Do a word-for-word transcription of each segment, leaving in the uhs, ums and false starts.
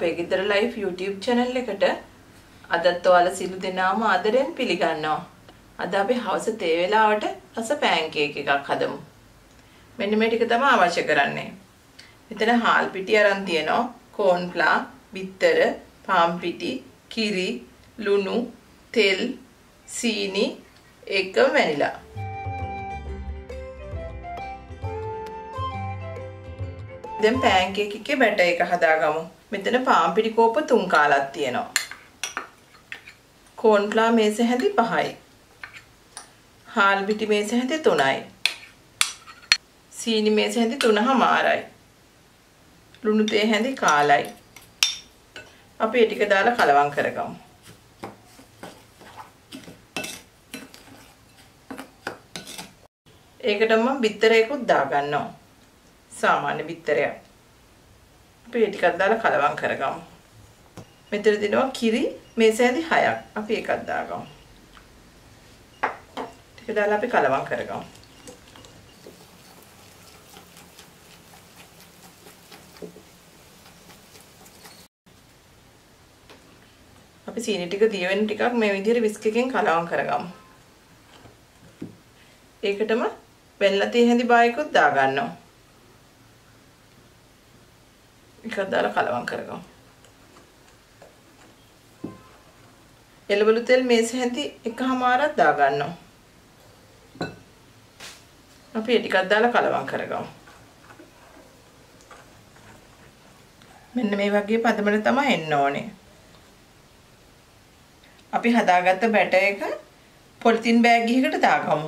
අපේ ගෙදර life YouTube channel එකට අදත් ඔයාලා සිළු දෙනාම ආදරෙන් පිළිගන්නවා. අද අපි හවස තේ වේලාවට රස පැන්කේක් එකක් හදමු. මෙන්න මේ ටික තමයි අවශ්‍ය කරන්නේ. මෙතන හාල් පිටි අරන් තියෙනවා, කෝන්ෆ්ලා, බිත්තර, පාන් පිටි, කිරි, ලුණු, තෙල්, සීනි, එක වැනිලා. දැන් පැන්කේක් එකේ බැටර් එක හදාගමු. මෙතන පාන් පිටි කෝප්ප තුන් කාලක් තියෙනවා. කෝන්ෆ්ලා මේස හැඳි පහයි. හාල් පිටි මේස හැඳි තුනයි. සීනි මේස හැඳි තුනමාරයි. ලුණු තේ හැඳි කාලයි. අපි ඒ ටික දාලා කලවම් කරගමු. ඒකට මම බිත්තරයකුත් දාගන්නවා. සාමාන්‍ය බිත්තරයක්. අපි ඒ ටිකක් දාලා කලවම් කරගමු. මෙතන දිනවා කිරි මේස හැඳි හයක්. අපි ඒකත් දාගමු. ටික දාලා අපි කලවම් කරගමු. අපි සීනි ටික දිය වෙන ටිකක් මේ විදිහට විස්ක් එකෙන් කලවම් කරගමු. ඒකටම වෙල්ලා තේ හැඳි බායකුත් දාගන්නවා. එකක් දාලා කලවම් කරගමු. එළවලු තෙල් මේස හැඳි එකමාරක් දාගන්නවා. අපි ඒ ටිකක් දාලා කලවම් කරගමු. මෙන්න මේ වගේ පදමල තමයි එන්න ඕනේ. අපි හදාගත්ත බැටර් එක පොලිතින් බෑග් එකකට දාගමු.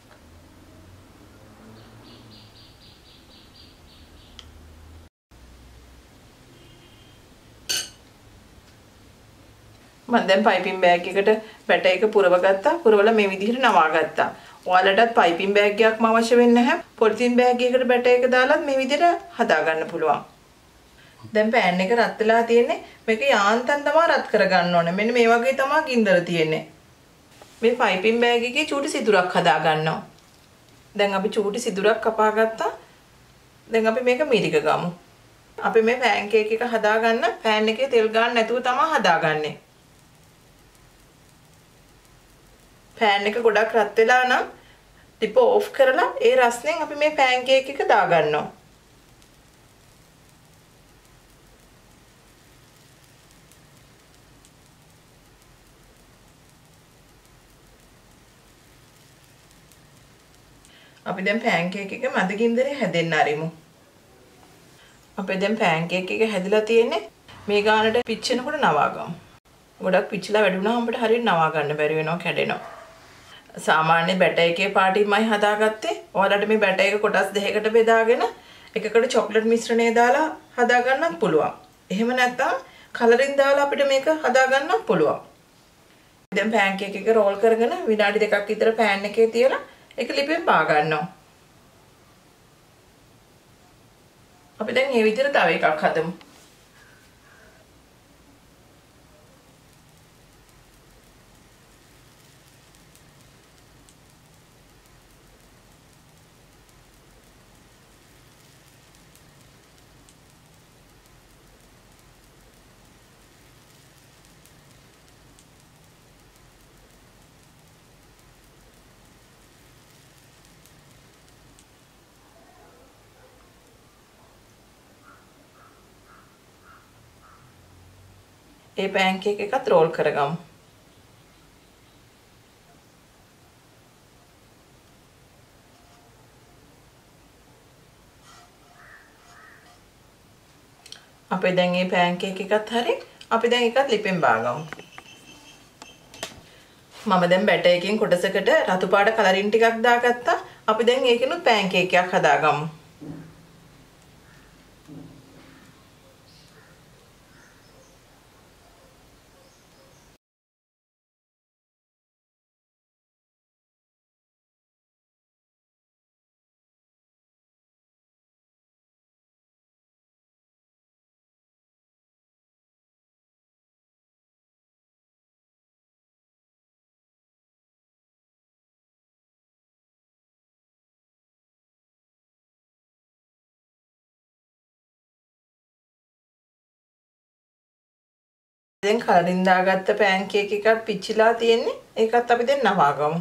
මම දැන් පයිපින් බෑග් එකට බැටර් එක පුරව ගත්තා. පුරවලා මේ විදිහට නවා ගත්තා. ඔයාලටත් පයිපින් බෑග් එකක්ම අවශ්‍ය වෙන්නේ නැහැ. පොලිතින් බෑග් එකකට බැටර් එක දාලත් මේ විදිහට හදා ගන්න පුළුවන්. දැන් පෑන් එක රත් වෙලා තියෙන්නේ. මේක යාන්තම් තමයි රත් කරගන්න ඕනේ. මෙන්න මේ වගේ තමයි ගින්දර තියෙන්නේ. මේ පයිපින් බෑග් එකේ චූටි සිදුරක් හදා ගන්නවා. දැන් අපි චූටි සිදුරක් කපා ගත්තා. දැන් අපි මේක මිරික ගමු. අපි මේ පැන්කේක් එක හදා ගන්න පෑන් එකේ තෙල් ගන්න නැතුව තමයි හදාගන්නේ. පෑන් එක ගොඩක් රත් වෙලා නම් ටිප ඕෆ් කරලා ඒ රස්නෙන් අපි මේ පැන්කේක් එක දාගන්නවා. අපි දැන් පැන්කේක් එක මද ගින්දරේ හැදෙන්න ආරිමු. අපේ දැන් පැන්කේක් එක හැදිලා තියෙන්නේ. මේ ගානට පිච්චෙනකොට නවා ගමු. ගොඩක් පිච්චිලා වැඩි වුණාම අපිට හරියට නවා ගන්න බැරි වෙනවා, කැඩෙනවා. සාමාන්‍ය බැටර් එකේ පාටිමයි හදාගත්තේ. ඔයාලට මේ බැටර් එක කොටස් දෙකකට බෙදාගෙන එකකට චොක්ලට් මිශ්‍රණය දාලා හදා ගන්නත් පුළුවන්. එහෙම නැත්නම් කලරින් දාලා අපිට මේක හදා ගන්නත් පුළුවන්. දැන් පැන්කේක් එක රෝල් කරගෙන විනාඩි දෙකක් විතර පෑන් එකේ තියලා ඒක ලිපෙන් පා ගන්නවා. අපි දැන් මේ විදිහට තව එකක් හදමු. ඒ පැන්කේක් එකත් රෝල් කරගමු. අපි දැන් මේ පැන්කේක් එකත් හරි අපි දැන් එකත් ලිපෙන් බාගමු. මම දැන් බැටර් එකෙන් කොටසකට රතු පාට කලරින් ටිකක් දාගත්තා. අපි දැන් ඒකෙනුත් පැන්කේක් එකක් හදාගමු. දැන් කලින් දාගත්ත පැන්කේක් එකක් පිච්චිලා තියෙන්නේ. ඒකත් අපි දැන් නවා ගමු.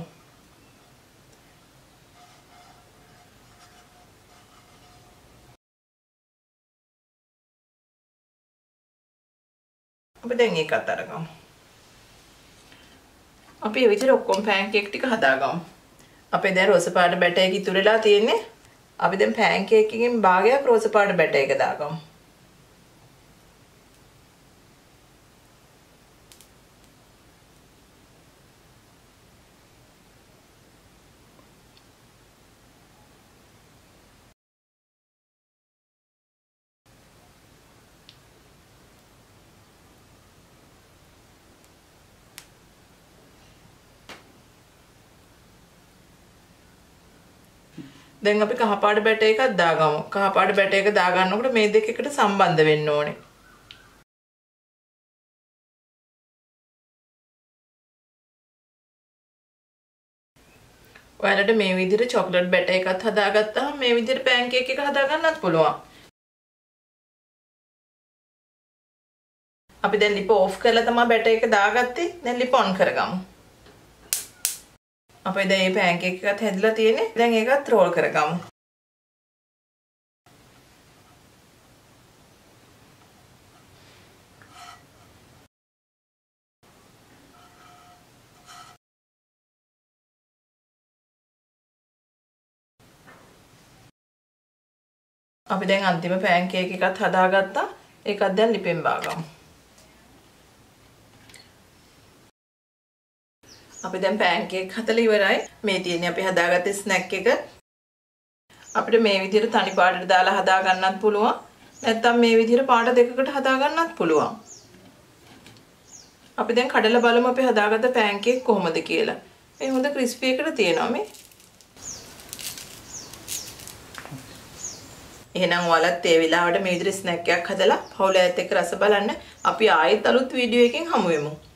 අපි දැන් ඒකත් අරගමු. අපි මේ විදිහට ඔක්කොම පැන්කේක් ටික හදාගමු. අපේ දැන් රෝස පාට බැටර් එක ඉතුරු වෙලා තියෙන්නේ. අපි දැන් පැන්කේක් එකකින් භාගයක් රෝස පාට බැටර් එක දාගමු. දැන් අපි කහ පාට බැටර් එකක් දාගමු. කහ පාට බැටර් එක දාගන්නකොට මේ දෙක එකට සම්බන්ධ වෙන්න ඕනේ. ඔයාලට මේ විදිහට චොක්ලට් බැටර් එකක් හදාගත්තාම මේ විදිහට පැන්කේක් එක හදාගන්නත් පුළුවන්. අපි දැන් ලිප ඕෆ් කරලා තමයි බැටර් එක දාගත්තේ. දැන් ලිප ඔන් කරගමු. අපේ දැන් මේ පැන්කේක් එකත් හැදිලා තියෙන්නේ. දැන් ඒකත් රෝල් කරගමු. අපි දැන් අන්තිම පැන්කේක් එකත් හදාගත්තා. ඒකත් දැන් ලිපෙන් බාගමු. අපි දැන් පැන්කේක් හදලා ඉවරයි. මේ තියෙන්නේ අපි හදාගත්ත ස්නැක් එක. අපිට මේ විදිහට තනි පාටට දාලා හදා ගන්නත් පුළුවන්. නැත්නම් මේ විදිහට පාට දෙකකට හදා ගන්නත් පුළුවන්. අපි දැන් කඩලා බලමු අපි හදාගත්ත පැන්කේක් කොහොමද කියලා. මේ හොඳ ක්‍රිස්පි එකට තියෙනවා මේ. එහෙනම් ඔයාලත් ඒ වෙලාවට මේ විදිහට ස්නැක් එකක් හදලා පවුලත් එක්ක රස බලන්න. අපි ආයෙත් අලුත් වීඩියෝ එකකින් හමු වෙමු.